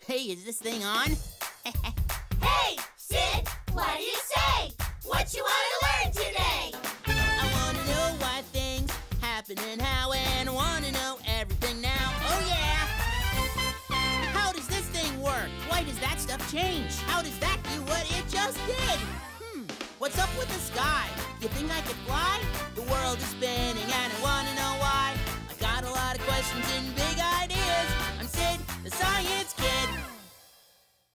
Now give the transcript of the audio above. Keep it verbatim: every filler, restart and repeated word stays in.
Hey, is this thing on? Hey, Sid! What do you say? What you want to learn today? I want to know why things happen and how, and I want to know everything now. Oh, yeah! How does this thing work? Why does that stuff change? How does that do what it just did? Hmm, what's up with the sky? You think I could fly? The world is spinning and I want to know why. I got a lot of questions and big ideas. I'm Sid, the Science Kid.